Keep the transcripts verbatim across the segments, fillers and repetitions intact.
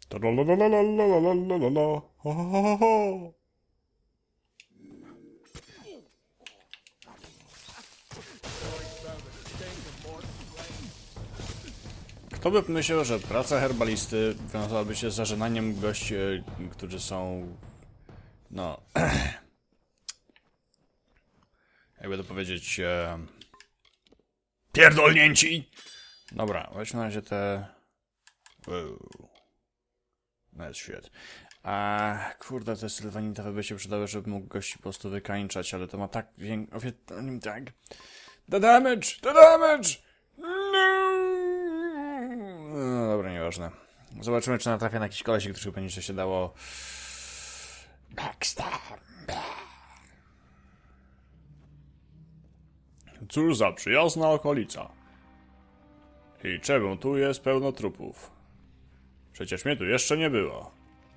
Tralalalalalalala. Ho, ho, ho, ho. Kto by myślał, że praca herbalisty wiązałaby się z zażenaniem gości, którzy są... no... jakby to powiedzieć... E... pierdolnięci! Dobra, weźmy na razie te... Wow. No jest świet. A kurde, te sylwanitowe by się przydały, żeby mógł gości po prostu wykańczać, ale to ma tak... tak... The damage! The damage! No! No dobra, nieważne. Zobaczymy, czy natrafię na jakiś kolesik, który będzie się dało... Backstab. Cóż za przyjazna okolica. I czemu tu jest pełno trupów? Przecież mnie tu jeszcze nie było.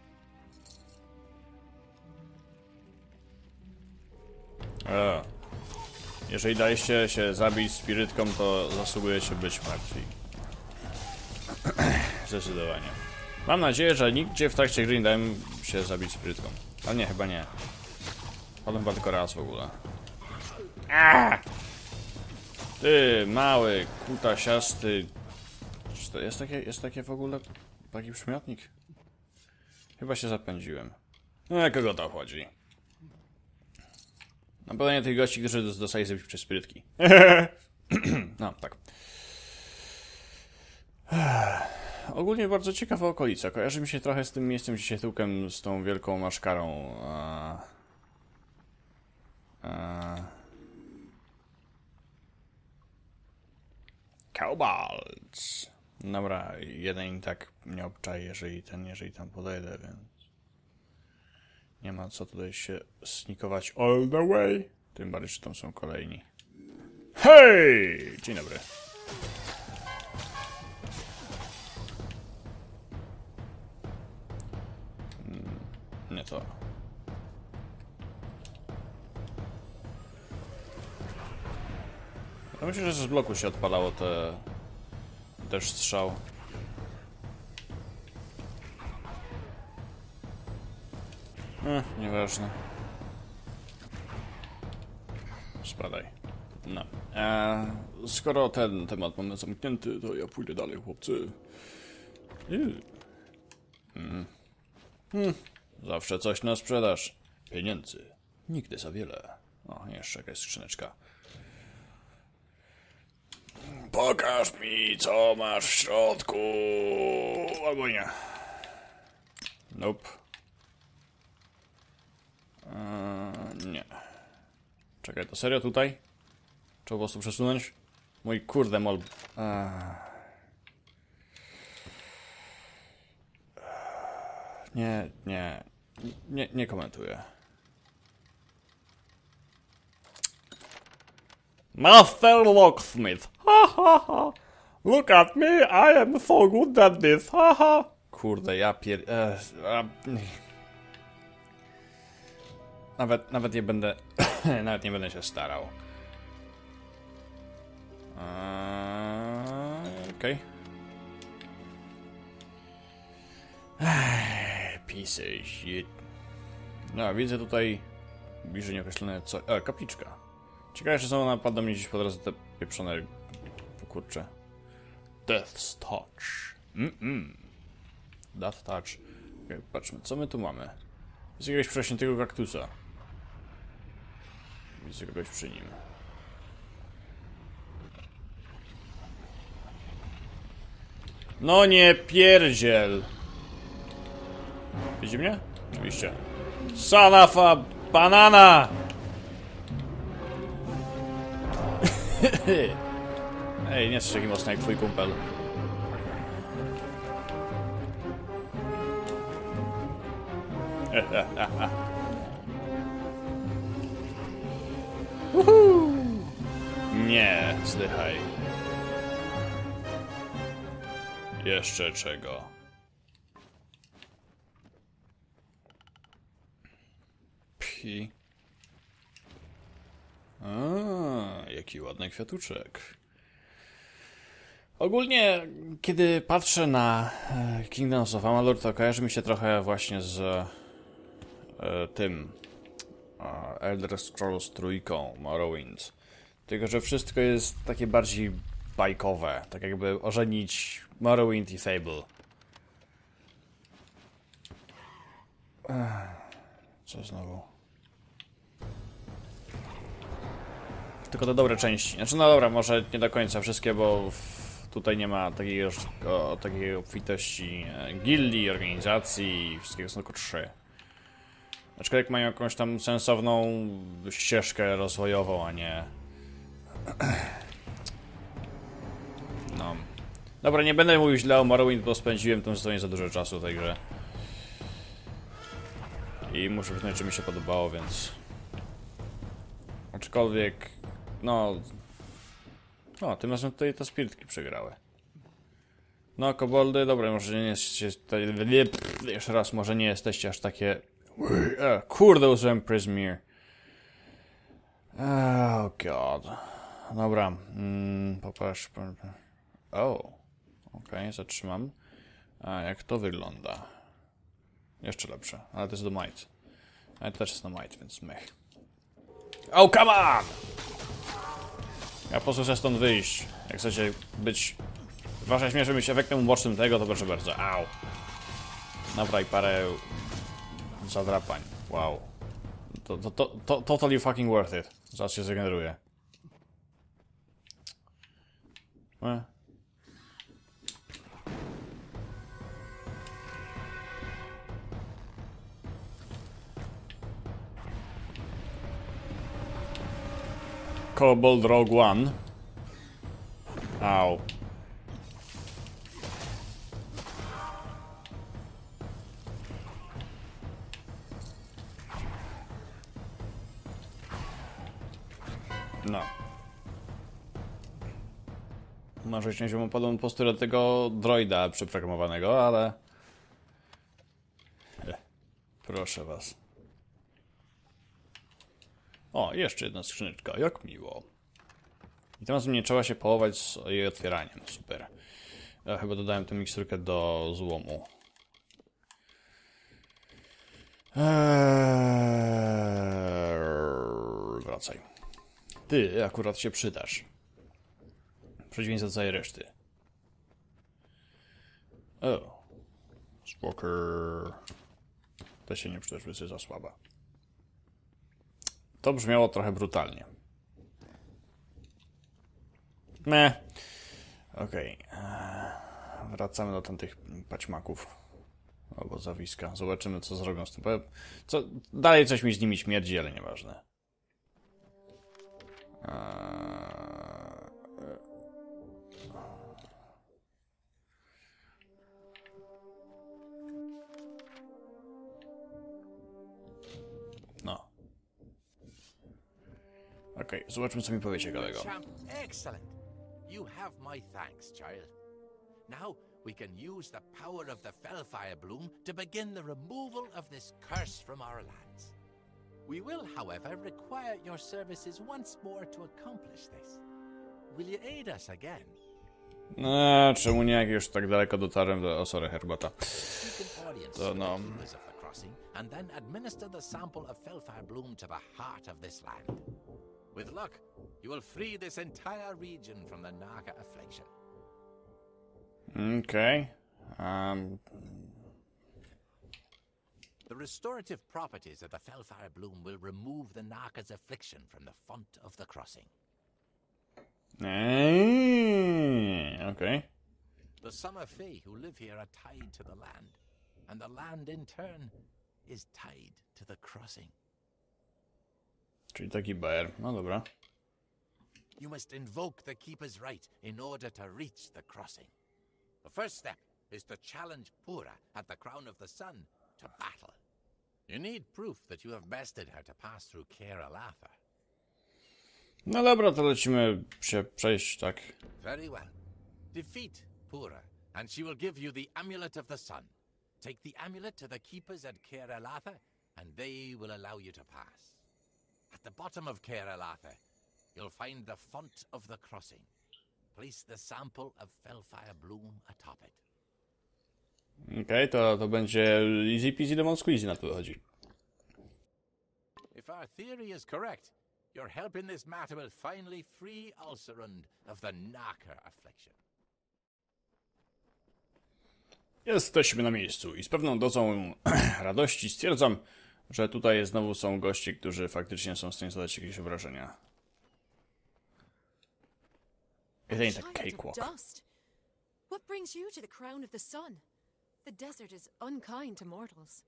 E. Jeżeli daliście się zabić spirytką, to zasługujecie być martwi. Zdecydowanie. Mam nadzieję, że nigdzie w trakcie gry nie dałem się zabić spirytką. Ale nie, chyba nie. Potem chyba tylko raz w ogóle. Aaaa! Ty, mały, kutasiasty... Czy to jest takie, jest takie w ogóle... taki przymiotnik? Chyba się zapędziłem. No, jak kogo to chodzi? Na pewno nie tych gości, którzy dostali zabić przez spirytki. No, tak. Ogólnie bardzo ciekawa okolica. Kojarzy mi się trochę z tym miejscem, gdzie się tyłkiem z tą wielką maszkarą. A... A... Kobolds. Dobra, jeden i tak mnie obczaje, jeżeli ten, jeżeli tam podejdę, więc... nie ma co tutaj się snikować all the way. Tym bardziej, że tam są kolejni. Hej! Dzień dobry. Hmm, nie to. Ja myślę, że z bloku się odpalało te... też strzał. Eh, nieważne. Spadaj. No. Eee, skoro ten temat mamy zamknięty, to ja pójdę dalej, chłopcy. Mm. Hmm. Zawsze coś na sprzedaż. Pieniędzy. Nigdy za wiele. O, jeszcze jakaś skrzyneczka. Pokaż mi, co masz w środku. Albo nie. Nope. Eee, nie. Czekaj, to serio tutaj? Trzeba po prostu przesunąć? Mój kurde mol... Eee. Nie, nie. Nie, nie komentuję. Master Locksmith. Ha ha ha. Look at me, I am so good at this. Ha ha. Kurde, ja pier... Eee, a... Nawet, nawet nie będę... nawet nie będę się starał. Eee, Okej. Okay. Pisy shit. No, widzę tutaj bliżej nieokreślone co... E, kapliczka. Ciekawe, że są napadną mnie gdzieś po drodze te pieprzone... kurcze. Death's Touch. Mm-mm. Death Touch. Okay, patrzmy, co my tu mamy. Jest jakiegoś prześniętego kaktusa. Widzę kogoś przy nim. No nie pierdziel! Widzi mnie? Oczywiście. Son of a banana! Ej, nie jesteś taki mocny jak twój kumpel. Uhu. Nie, zdychaj. Jeszcze czego? Phi. A, jaki ładny kwiatuszek. Ogólnie, kiedy patrzę na Kingdoms of Amalur, to kojarzy mi się trochę właśnie z e, tym e, Elder Scrolls trójką, Morrowind. Tylko, że wszystko jest takie bardziej bajkowe, tak jakby ożenić Morrowind i Fable. Ech, co znowu? Tylko te dobre części. Znaczy, no dobra, może nie do końca wszystkie, bo tutaj nie ma takiej, o, takiej obfitości gildii, organizacji, wszystkiego są tylko trzy. Aczkolwiek mają jakąś tam sensowną ścieżkę rozwojową, a nie... No. Dobra, nie będę mówił źle o Morrowind, bo spędziłem tam zupełnie za dużo czasu w tej grze. I muszę przyznać, że mi się podobało, więc... Aczkolwiek... No... O, tym razem tutaj te spirytki przegrały. No, koboldy, dobra, może nie jesteście... Jeszcze raz, może nie jesteście aż takie... E, kurde, użyłem Prismir. Oh god. Dobra. Mm, popatrz. O. Okej, okay, zatrzymam. A jak to wygląda? Jeszcze lepsze, ale to jest do might. Ale to też jest do might, więc mech. Oh, come on! Ja po prostu chcę stąd wyjść. Jak chcecie być... Wasza śmierć być efektem ubocznym tego, to proszę bardzo. Au. Dobra, i parę... zadrapań. Wow. To, to, to, to totally fucking worth it. Zaraz się zregeneruje. E. Kobold Rogue One. Au. No. Może się mu podobną posturę tego droida przeprogramowanego, ale... Ech, proszę was. O, jeszcze jedna skrzyneczka, jak miło. I teraz nie trzeba się połować z jej otwieraniem, super. Ja chyba dodałem tę miksturkę do złomu. Eee, wracaj. Ty akurat się przydasz. W przeciwieństwie do całej reszty. O. Spoker. To się nie przydasz, bo jest za słaba. To brzmiało trochę brutalnie. Meh. Okej. Okay. Wracamy do tamtych paćmaków. Albo zawiska. Zobaczymy, co zrobią z tym. Co... Dalej coś mi z nimi śmierdzi, ale nieważne. Eee... No. Okej, okay, zobaczmy, co mi powie ciekawego. Excellent. You have my thanks, child. Now we can use the power of the Fellfire Bloom to begin the removal of this curse from our lands. We will, however, require your services once more to accomplish this. Will you aid us again? No, czemu nie, jak już tak daleko dotarłem do... O, sorry, herbata. To no... And then administer the sample of Fellfire Bloom to the heart of this land. With luck, you will free this entire region from the Naga affliction. Okay. Um... The restorative properties of the Fellfire Bloom will remove the Naga's affliction from the font of the crossing. Eee, okay. The Summer Fae who live here are tied to the land, and the land in turn is tied to the crossing. Czyli taki bajer. No dobra. You must invoke the Keeper's Right in order to reach the crossing. The first step is to challenge Pura at the Crown of the Sun to battle. You need proof that you have bested her to pass through Caer Alatha. No dobra, to lecimy się przejść, tak? Very well. Defeat Pura, and she will give you the Amulet of the Sun. Take the amulet to the keepers at Caer Alatha, and they will allow you to pass. At the bottom of Caer Alatha, you'll find the font of the crossing. place the sample of Felfire Bloom atop it. Okej, okay, to, to będzie easy peasy lemon squeezy na to wychodzi. If our theory is correct, your help in this matter will finally free Ulcerund of the knocker affliction. Jesteśmy na miejscu i z pewną dozą radości stwierdzam, że tutaj znowu są goście, którzy faktycznie są w stanie zadać jakieś obrażenia. It ain't a cakewalk. What brings you to the crown of the sun? The desert is unkind to mortals.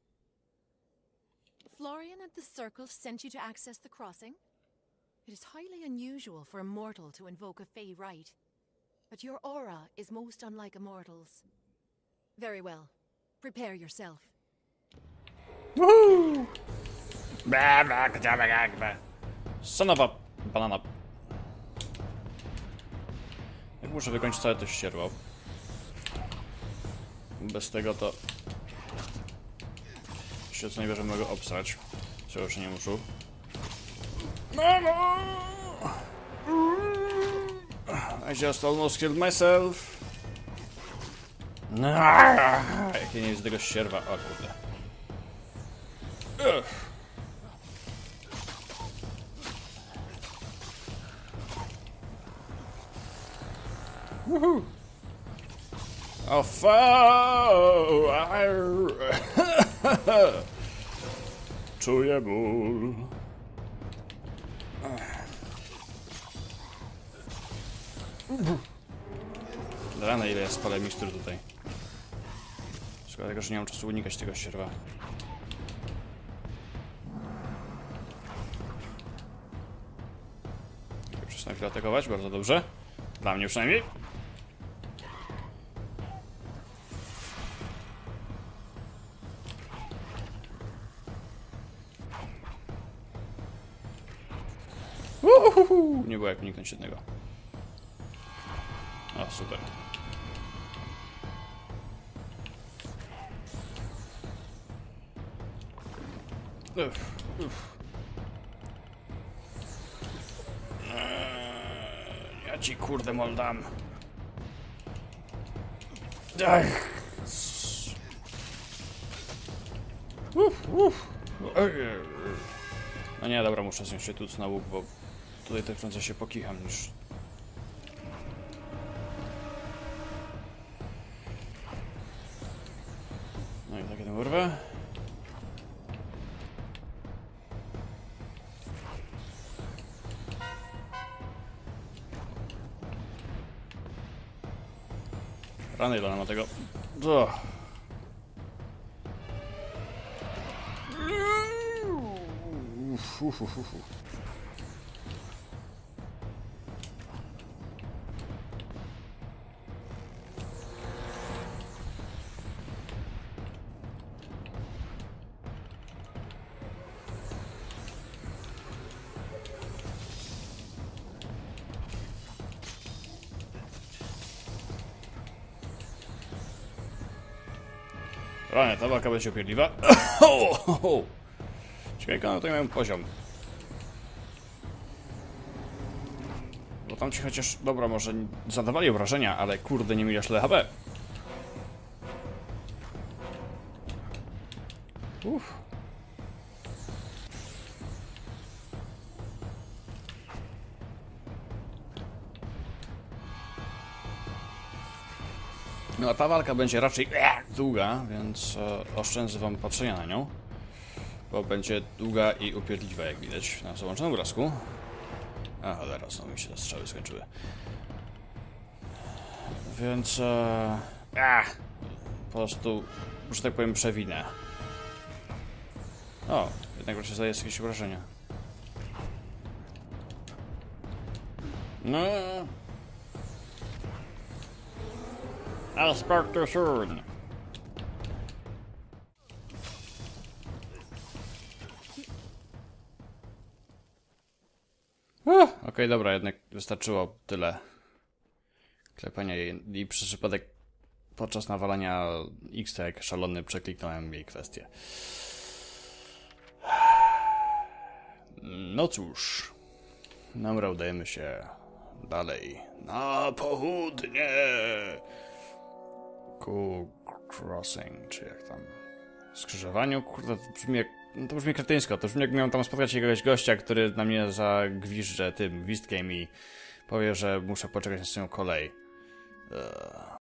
Florian and the Circle sent you to access the crossing? It is highly unusual for a mortal to invoke a Fey rite, but your aura is most unlike a mortal's. Very well. Prepare yourself. Woohoo! Son of a banana. Jak muszę wykończyć całe to ścierło. Bez tego to się co najwyżej mogę obsrać. Co już nie muszę. Mamo! I just almost killed myself. Jak ja nie widzę tego ścierwa. O kurde. Ugh. Woohoo! Oh, czuję ból. Rana, ile ja spalę mikstur tutaj. Szkoda tego, że nie mam czasu unikać tego ścierwa. Przestanę chwilę atakować, bardzo dobrze. Dla mnie przynajmniej. Uhuhu. Nie było jak uniknąć jednego. O, super. Uf, uf. Eee, ja ci kurde moldam. Ach. Uf, uf. No nie, dobra, muszę znieść się tu na łuk, bo tutaj tak prędzej się pokicham niż... No i takie tę urwę. Rany, ile nam tego... O. Uf, uf, uf, uf. Rany, ta walka będzie upierdliwa. Ciekawe, jak one tutaj mają poziom. Bo tam ci chociaż, dobra, może zadawali obrażenia, ale kurde, nie mieli aż tyle H P. Uff. No a ta walka będzie raczej długa, więc e, oszczędzę wam patrzenia na nią. Bo będzie długa i upierdliwa, jak widać na załączonym obrazku. A cholera, znowu mi się te strzały skończyły. Więc... E, a, po prostu, że tak powiem, przewinę. O, jednak wreszcie zdaje jakieś obrażenia. No... I'll spark the sword. Okej, okay, dobra, jednak wystarczyło tyle klepania jej i przez przypadek podczas nawalania X T jak szalony przekliknąłem jej kwestię. No cóż, dobra, udajemy się Dalej. Na południe! Ku Crossing, czy jak tam... Skrzyżowaniu? Kurde, to brzmi jak... No to brzmi kretyńsko. To brzmi jak miałem tam spotkać jakiegoś gościa, który na mnie zagwiżdże tym gwizdkiem i powie, że muszę poczekać na swoją kolej. Eee.